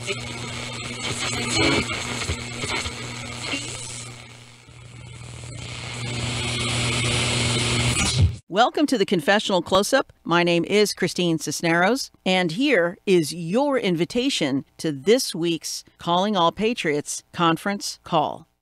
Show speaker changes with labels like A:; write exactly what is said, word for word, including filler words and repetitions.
A: Welcome to the Confessional Close-Up. My name is Christine Cisneros, and here is your invitation to this week's Calling All Patriots conference call.